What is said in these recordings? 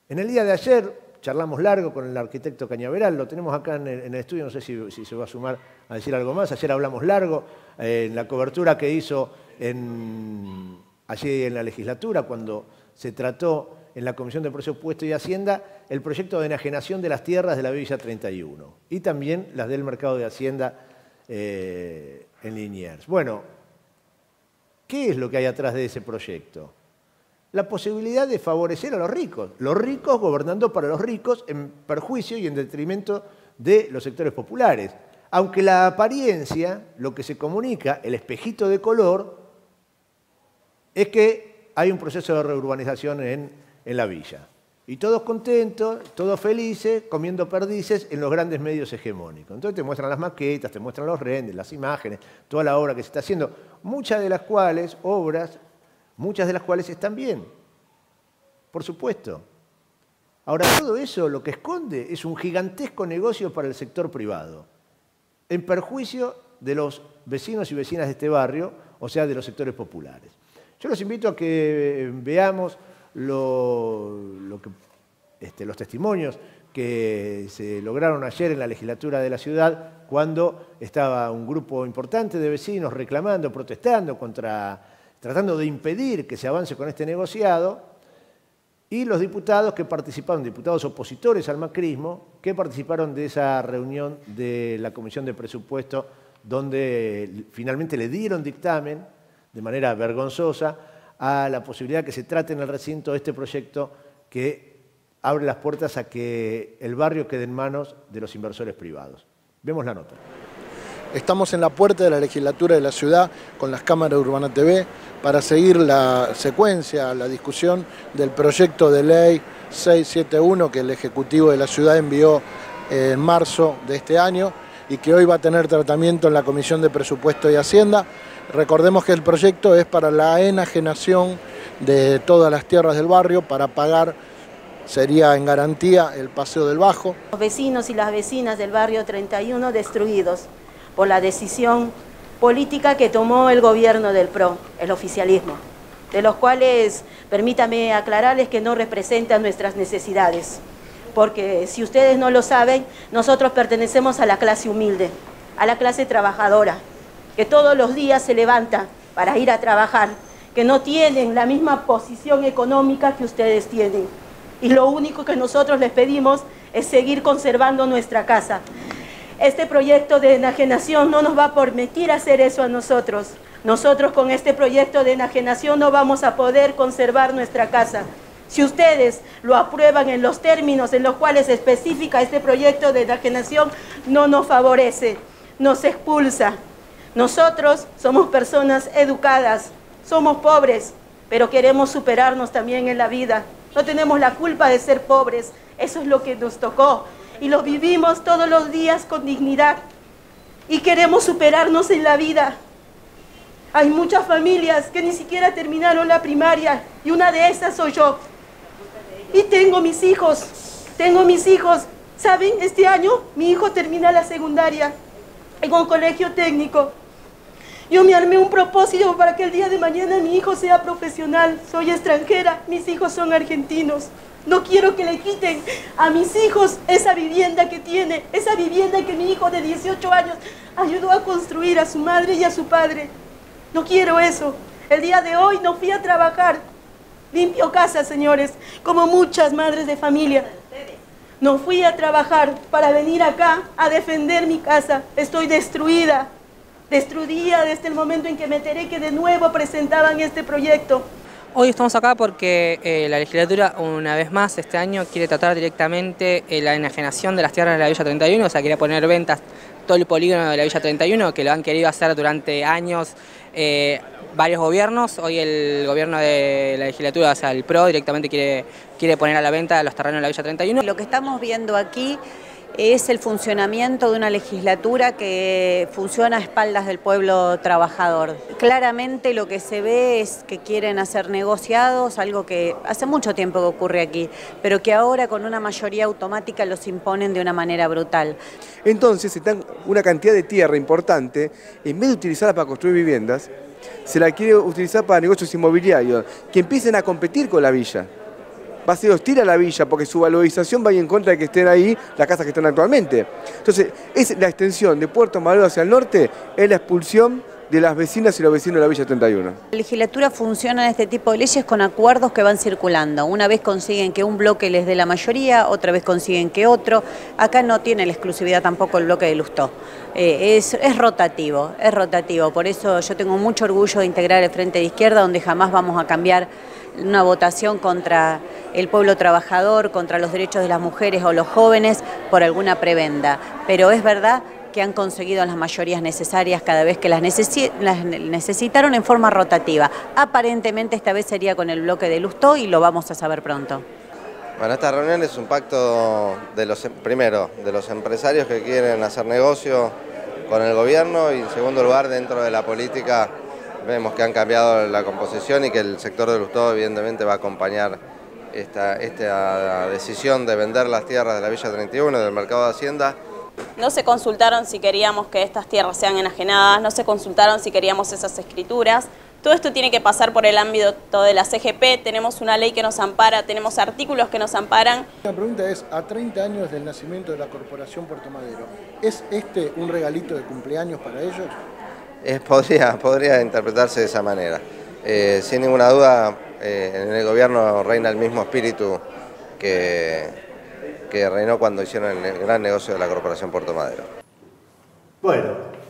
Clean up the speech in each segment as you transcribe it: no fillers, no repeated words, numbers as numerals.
En el día de ayer charlamos largo con el arquitecto Cañaveral, lo tenemos acá en el estudio, no sé si se va a sumar a decir algo más. Ayer hablamos largo en la cobertura que hizo allí en la legislatura, cuando se trató en la Comisión de Presupuesto y Hacienda el proyecto de enajenación de las tierras de la Villa 31 y también las del mercado de Hacienda en Liniers. Bueno, ¿qué es lo que hay atrás de ese proyecto? La posibilidad de favorecer a los ricos gobernando para los ricos en perjuicio y en detrimento de los sectores populares. Aunque la apariencia, lo que se comunica, el espejito de color, es que hay un proceso de reurbanización en la villa. Y todos contentos, todos felices, comiendo perdices en los grandes medios hegemónicos. Entonces te muestran las maquetas, te muestran los renders, las imágenes, toda la obra que se está haciendo, muchas de las cuales están bien, por supuesto. Ahora, todo eso lo que esconde es un gigantesco negocio para el sector privado, en perjuicio de los vecinos y vecinas de este barrio, o sea, de los sectores populares. Yo los invito a que veamos los testimonios que se lograron ayer en la legislatura de la ciudad, cuando estaba un grupo importante de vecinos reclamando, protestando tratando de impedir que se avance con este negociado, y los diputados que participaron, diputados opositores al macrismo, que participaron de esa reunión de la Comisión de Presupuesto, donde finalmente le dieron dictamen, de manera vergonzosa, a la posibilidad de que se trate en el recinto este proyecto que abre las puertas a que el barrio quede en manos de los inversores privados. Vemos la nota. Estamos en la puerta de la legislatura de la ciudad con las cámaras de Urbana TV para seguir la secuencia, la discusión del proyecto de ley 671 que el Ejecutivo de la ciudad envió en marzo de este año y que hoy va a tener tratamiento en la Comisión de Presupuesto y Hacienda. Recordemos que el proyecto es para la enajenación de todas las tierras del barrio para pagar, sería en garantía, el Paseo del Bajo. Los vecinos y las vecinas del barrio 31 destruidos por la decisión política que tomó el gobierno del PRO, el oficialismo, de los cuales, permítame aclararles, que no representan nuestras necesidades, porque si ustedes no lo saben, nosotros pertenecemos a la clase humilde, a la clase trabajadora, que todos los días se levanta para ir a trabajar, que no tienen la misma posición económica que ustedes tienen. Y lo único que nosotros les pedimos es seguir conservando nuestra casa. Este proyecto de enajenación no nos va a permitir hacer eso a nosotros. Nosotros con este proyecto de enajenación no vamos a poder conservar nuestra casa. Si ustedes lo aprueban en los términos en los cuales se especifica este proyecto de enajenación, no nos favorece, nos expulsa. Nosotros somos personas educadas, somos pobres, pero queremos superarnos también en la vida. No tenemos la culpa de ser pobres, eso es lo que nos tocó. Y lo vivimos todos los días con dignidad y queremos superarnos en la vida. Hay muchas familias que ni siquiera terminaron la primaria y una de esas soy yo. Y tengo mis hijos. ¿Saben? Este año mi hijo termina la secundaria en un colegio técnico. Yo me armé un propósito para que el día de mañana mi hijo sea profesional. Soy extranjera, mis hijos son argentinos. No quiero que le quiten a mis hijos esa vivienda que tiene, esa vivienda que mi hijo de 18 años ayudó a construir a su madre y a su padre. No quiero eso. El día de hoy no fui a trabajar. Limpio casa, señores, como muchas madres de familia. No fui a trabajar para venir acá a defender mi casa. Estoy destruida. Destruida desde el momento en que me enteré que de nuevo presentaban este proyecto. Hoy estamos acá porque la legislatura, una vez más, este año quiere tratar directamente la enajenación de las tierras de la Villa 31, o sea, quiere poner ventas todo el polígono de la Villa 31, que lo han querido hacer durante años varios gobiernos. Hoy el gobierno de la legislatura, o sea, el PRO, directamente quiere poner a la venta los terrenos de la Villa 31. Lo que estamos viendo aquí es el funcionamiento de una legislatura que funciona a espaldas del pueblo trabajador. Claramente lo que se ve es que quieren hacer negociados, algo que hace mucho tiempo que ocurre aquí, pero que ahora con una mayoría automática los imponen de una manera brutal. Entonces se dan una cantidad de tierra importante, en vez de utilizarla para construir viviendas, se la quiere utilizar para negocios inmobiliarios, que empiecen a competir con la villa. va a ser hostil a la villa porque su valorización va a ir en contra de que estén ahí las casas que están actualmente. Entonces, es la extensión de Puerto Madero hacia el norte, es la expulsión de las vecinas y los vecinos de la Villa 31. La legislatura funciona en este tipo de leyes con acuerdos que van circulando. Una vez consiguen que un bloque les dé la mayoría, otra vez consiguen que otro. Acá no tiene la exclusividad tampoco el bloque de Lustó. Es rotativo, es rotativo. Por eso yo tengo mucho orgullo de integrar el Frente de Izquierda, donde jamás vamos a cambiar una votación contra el pueblo trabajador, contra los derechos de las mujeres o los jóvenes por alguna prebenda. Pero es verdad que han conseguido las mayorías necesarias cada vez que las necesitaron en forma rotativa. Aparentemente esta vez sería con el bloque de Lustó y lo vamos a saber pronto. Bueno, esta reunión es un pacto primero de los empresarios que quieren hacer negocio con el gobierno y en segundo lugar dentro de la política vemos que han cambiado la composición y que el sector de Lustó evidentemente va a acompañar esta decisión de vender las tierras de la Villa 31 del mercado de Hacienda. No se consultaron si queríamos que estas tierras sean enajenadas, no se consultaron si queríamos esas escrituras. Todo esto tiene que pasar por el ámbito de la CGP, tenemos una ley que nos ampara, tenemos artículos que nos amparan. La pregunta es, a 30 años del nacimiento de la Corporación Puerto Madero, ¿es este un regalito de cumpleaños para ellos? Podría interpretarse de esa manera. Sin ninguna duda, en el gobierno reina el mismo espíritu que reinó cuando hicieron el gran negocio de la Corporación Puerto Madero. Bueno,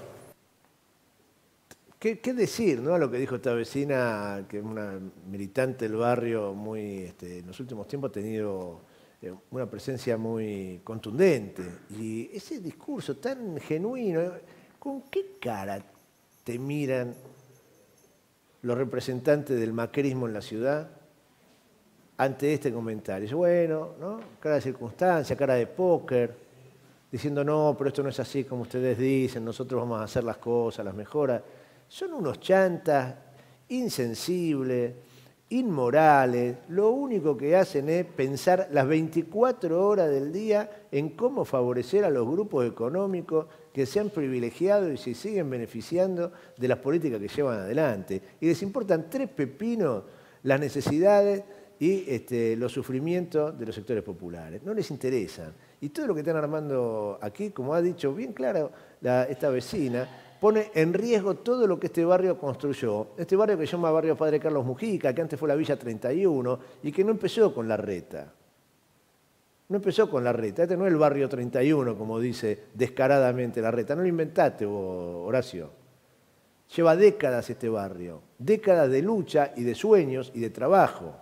¿qué decir, ¿no? Lo que dijo esta vecina, que es una militante del barrio, muy, en los últimos tiempos ha tenido una presencia muy contundente. Y ese discurso tan genuino, ¿con qué cara te miran los representantes del macrismo en la ciudad ante este comentario? Dice, bueno, ¿no? Cara de circunstancia, cara de póker, diciendo, no, pero esto no es así como ustedes dicen, nosotros vamos a hacer las cosas, las mejoras. Son unos chantas, insensibles, inmorales, lo único que hacen es pensar las 24 horas del día en cómo favorecer a los grupos económicos que se han privilegiado y se siguen beneficiando de las políticas que llevan adelante. Y les importan tres pepinos las necesidades y los sufrimientos de los sectores populares. No les interesan. Y todo lo que están armando aquí, como ha dicho bien claro esta vecina, pone en riesgo todo lo que este barrio construyó. Este barrio que se llama Barrio Padre Carlos Mujica, que antes fue la Villa 31 y que no empezó con la reta. No empezó con la reta. Este no es el Barrio 31, como dice descaradamente la reta. No lo inventaste vos, Horacio. Lleva décadas este barrio. Décadas de lucha y de sueños y de trabajo.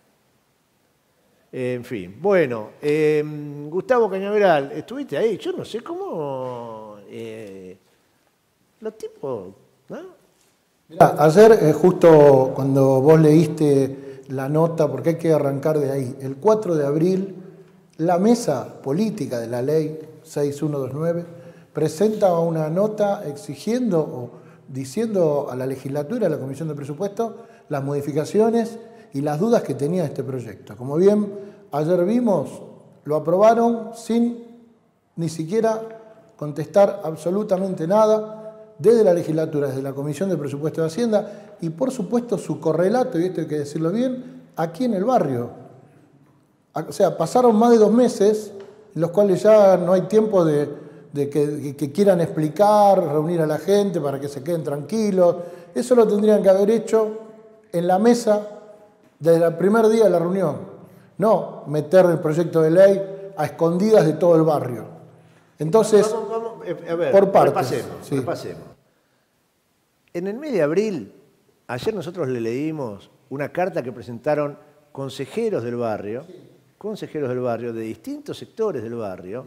En fin, bueno, Gustavo Cañaveral, ¿estuviste ahí? Yo no sé cómo los tipos, ¿no? Mirá, ayer justo cuando vos leíste la nota, porque hay que arrancar de ahí, el 4 de abril, la mesa política de la ley 6129 presenta una nota exigiendo o diciendo a la legislatura, a la Comisión de Presupuestos, las modificaciones y las dudas que tenía este proyecto. Como bien ayer vimos, lo aprobaron sin ni siquiera contestar absolutamente nada desde la legislatura, desde la Comisión de Presupuestos de Hacienda y por supuesto su correlato, y esto hay que decirlo bien, aquí en el barrio. O sea, pasaron más de 2 meses en los cuales ya no hay tiempo de que quieran explicar, reunir a la gente para que se queden tranquilos. Eso lo tendrían que haber hecho en la mesa desde el primer día de la reunión, no meter el proyecto de ley a escondidas de todo el barrio. Entonces, vamos, a ver, por partes. Repasemos. En el mes de abril, ayer nosotros le leímos una carta que presentaron consejeros del barrio de distintos sectores del barrio,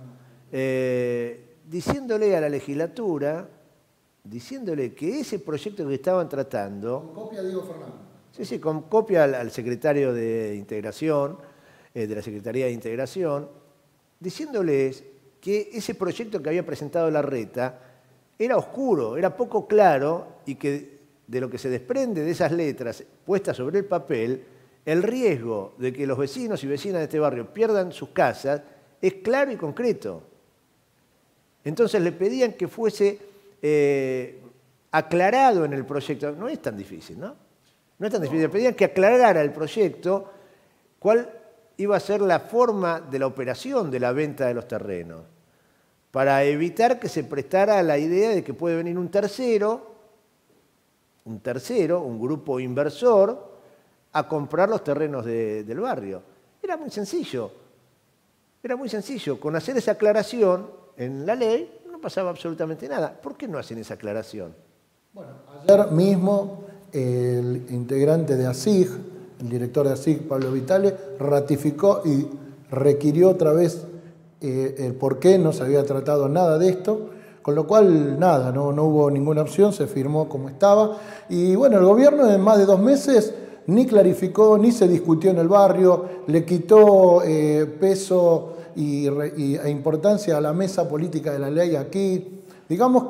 diciéndole a la legislatura, diciéndole que ese proyecto que estaban tratando... Con copia Diego Fernández. Sí, con copia al secretario de Integración, de la Secretaría de Integración, diciéndoles que ese proyecto que había presentado Larreta era oscuro, era poco claro y que de lo que se desprende de esas letras puestas sobre el papel, el riesgo de que los vecinos y vecinas de este barrio pierdan sus casas es claro y concreto. Entonces le pedían que fuese aclarado en el proyecto. No es tan difícil, ¿no? No es tan difícil. Le pedían que aclarara el proyecto cuál iba a ser la forma de la operación de la venta de los terrenos, para evitar que se prestara a la idea de que puede venir un tercero, un grupo inversor, a comprar los terrenos del barrio. Era muy sencillo. Con hacer esa aclaración en la ley no pasaba absolutamente nada. ¿Por qué no hacen esa aclaración? Bueno, ayer mismo el integrante de ASIG, el director de ASIG, Pablo Vitale, ratificó y requirió otra vez el por qué no se había tratado nada de esto, con lo cual nada, no hubo ninguna opción, se firmó como estaba. Y bueno, el gobierno en más de 2 meses ni clarificó, ni se discutió en el barrio, le quitó peso e importancia a la mesa política de la ley aquí. Digamos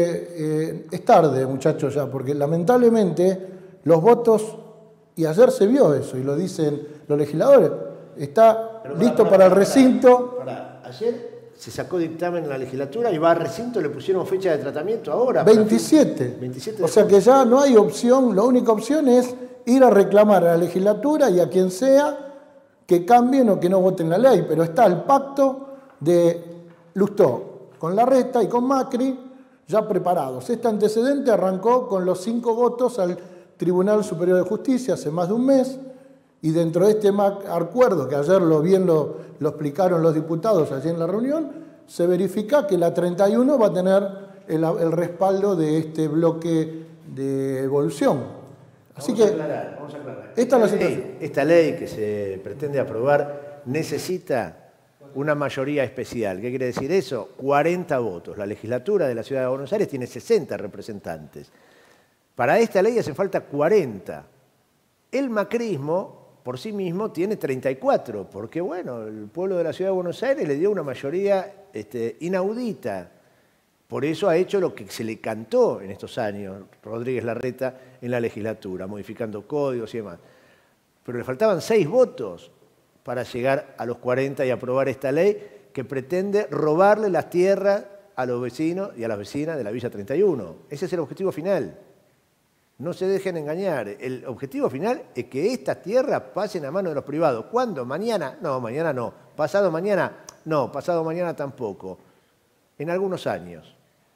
que es tarde, muchachos, ya, porque lamentablemente los votos, y ayer se vio eso, y lo dicen los legisladores, está listo para el recinto. Ayer se sacó dictamen en la legislatura y va al recinto, le pusieron fecha de tratamiento ahora. 27. 27 o sea que ya no hay opción, la única opción es ir a reclamar a la legislatura y a quien sea que cambien o que no voten la ley, pero está el pacto de Lustó con Larreta y con Macri ya preparados. Este antecedente arrancó con los 5 votos al Tribunal Superior de Justicia hace más de un mes, y dentro de este acuerdo, que ayer lo explicaron los diputados allí en la reunión, se verifica que la 31 va a tener el respaldo de este bloque de evolución. Así vamos a aclarar. Esta es la situación. Esta ley que se pretende aprobar necesita una mayoría especial. ¿Qué quiere decir eso? 40 votos. La legislatura de la Ciudad de Buenos Aires tiene 60 representantes. Para esta ley hace falta 40. El macrismo, por sí mismo, tiene 34, porque bueno, el pueblo de la Ciudad de Buenos Aires le dio una mayoría inaudita. Por eso ha hecho lo que se le cantó en estos años Rodríguez Larreta en la legislatura, modificando códigos y demás. Pero le faltaban 6 votos para llegar a los 40 y aprobar esta ley que pretende robarle las tierras a los vecinos y a las vecinas de la Villa 31. Ese es el objetivo final. No se dejen engañar. El objetivo final es que estas tierras pasen a manos de los privados. ¿Cuándo? ¿Mañana? No, mañana no. ¿Pasado mañana? No, pasado mañana tampoco. En algunos años.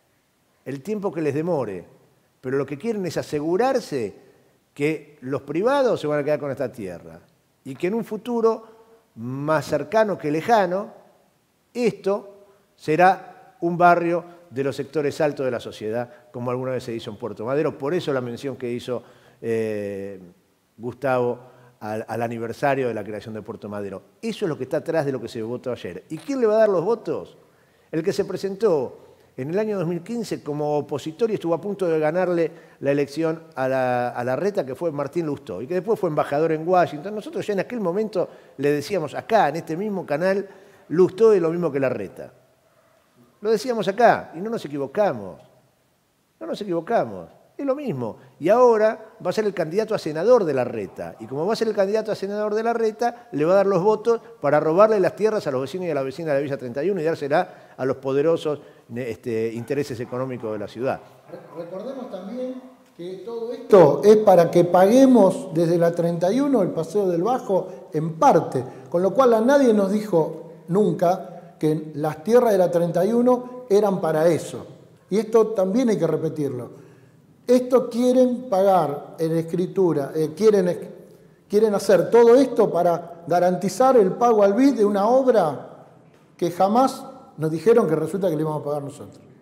El tiempo que les demore. Pero lo que quieren es asegurarse que los privados se van a quedar con esta tierra. Y que en un futuro más cercano que lejano, esto será un barrio de los sectores altos de la sociedad, como alguna vez se hizo en Puerto Madero. Por eso la mención que hizo Gustavo al aniversario de la creación de Puerto Madero. Eso es lo que está atrás de lo que se votó ayer. ¿Y quién le va a dar los votos? El que se presentó en el año 2015 como opositor y estuvo a punto de ganarle la elección a Larreta, que fue Martín Lustó, y que después fue embajador en Washington. Nosotros ya en aquel momento le decíamos acá, en este mismo canal, Lustó es lo mismo que Larreta. Lo decíamos acá y no nos equivocamos. No nos equivocamos. Es lo mismo. Y ahora va a ser el candidato a senador de Larreta. Y como va a ser el candidato a senador de Larreta, le va a dar los votos para robarle las tierras a los vecinos y a las vecinas de la Villa 31 y dársela a los poderosos intereses económicos de la ciudad. Recordemos también que todo esto es para que paguemos desde la 31 el Paseo del Bajo en parte. Con lo cual a nadie nos dijo nunca que las tierras de la 31 eran para eso. Y esto también hay que repetirlo. Esto quieren pagar en escritura, quieren hacer todo esto para garantizar el pago al BID de una obra que jamás nos dijeron que resulta que le íbamos a pagar nosotros.